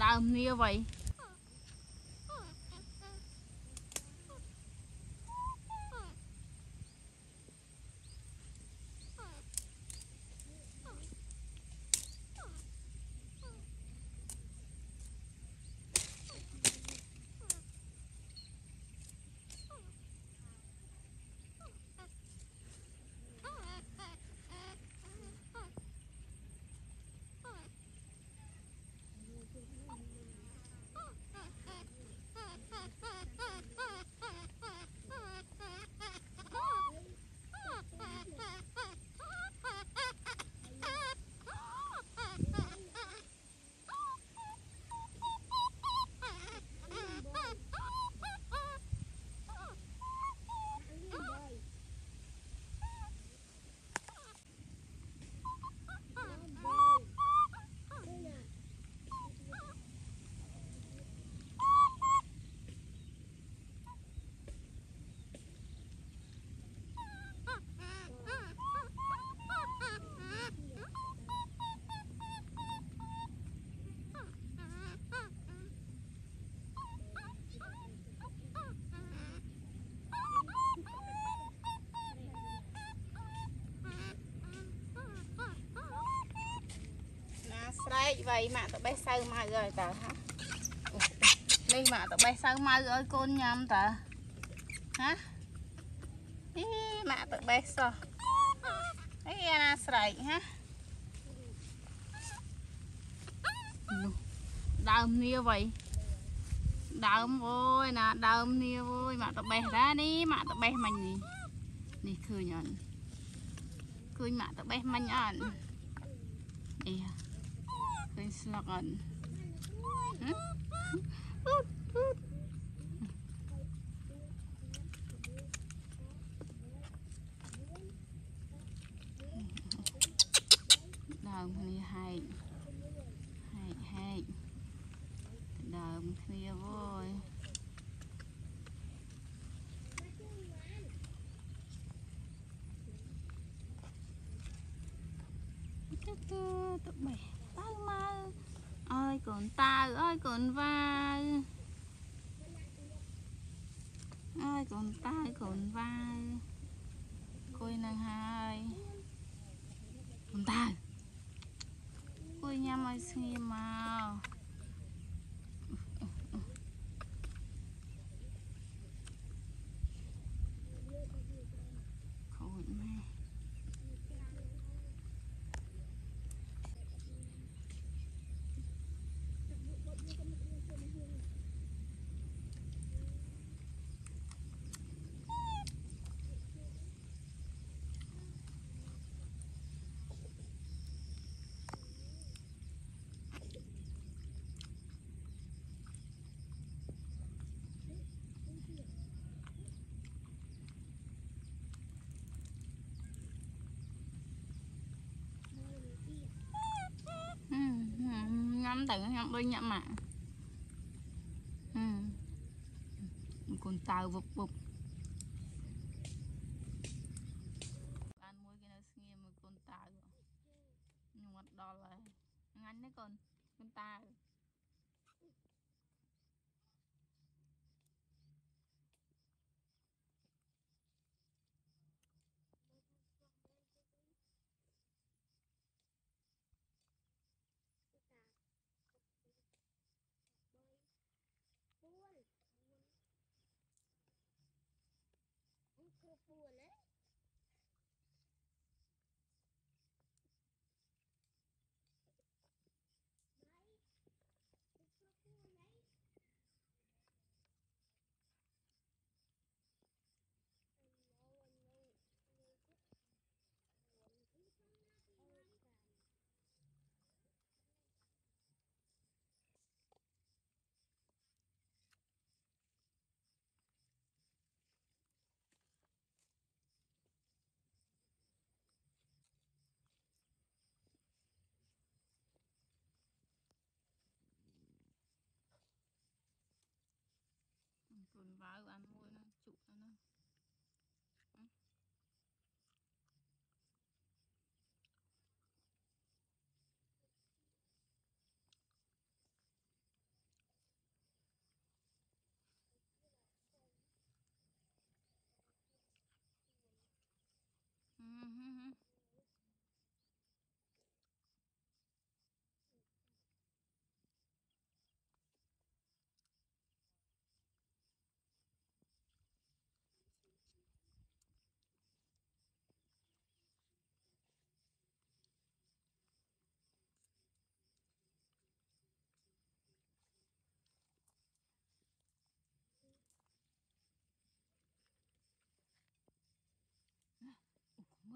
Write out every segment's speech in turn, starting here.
Đàm nia vậy. Srei vậy mà tụi bé sâu mai rồi tờ hả? Đi mà tụi bé sâu mai ơi con nhầm tờ hả? Ý mà tụi bé sao? Ý là srei hả? Đơm nia vậy. Đơm vui nè, đơm nia vui mà tụi bé ra đi mà tụi bé mình đi. Đi khơi nhận. Khơi mà tụi bé mình ăn. Đi. Khơi slagan. Đơm nia hay. Hay. Đơm nia vui. Tụi bé tao mà ơi còn tao ơi còn vai ơi còn tao còn vai coi nàng hai còn tao coi nhắm ơi xì màu khôi mẹ ngắm từ ngắm bên nhậm mà con tàu vụt vụt ăn muối cái nó nghe một con tàu nhưng mà đo lại ngắn đấy con tàu con vào ăn muối nó trụ nó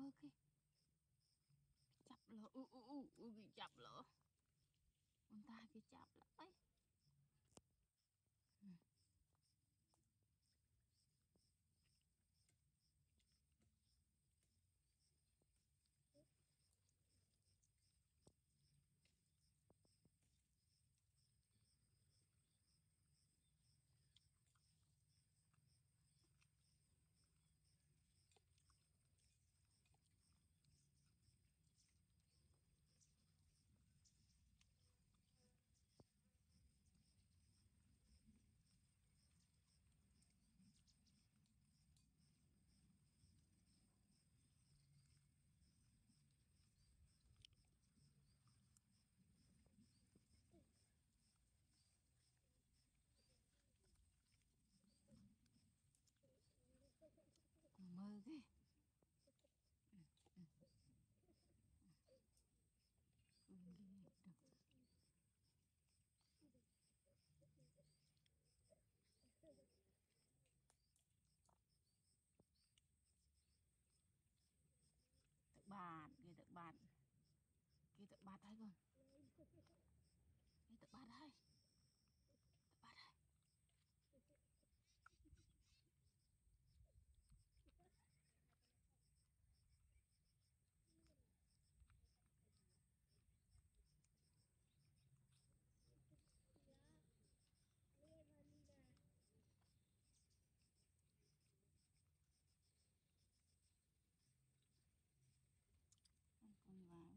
mơ kìa chập lỡ cái chập lỡ con ta cái chập lỡ ấy mơ kìa tự bạt kia tự bạt hay con cái tự bạt hay con vào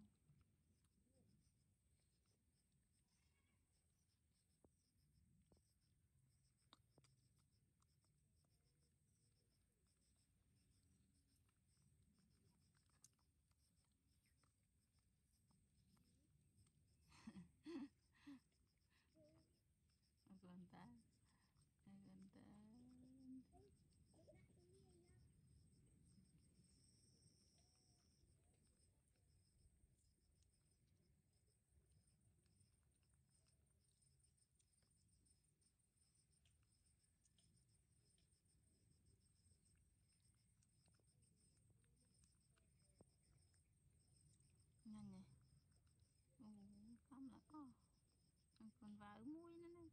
con ta nhanh nhỉ không là có còn vào muối nữa nè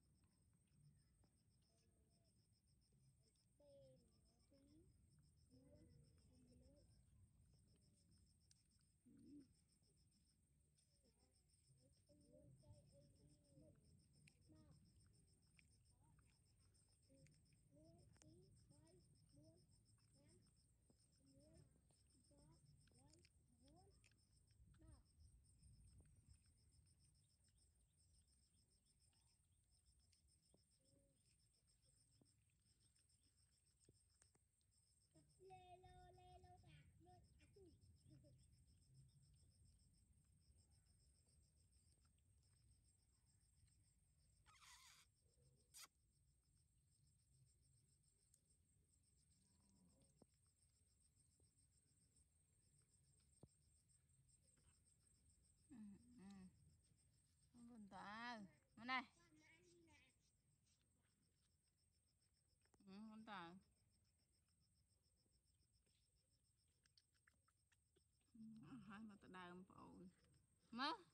lê lô tạc lô à cùi con ta con này con ta hai mà ta đào ổn mơ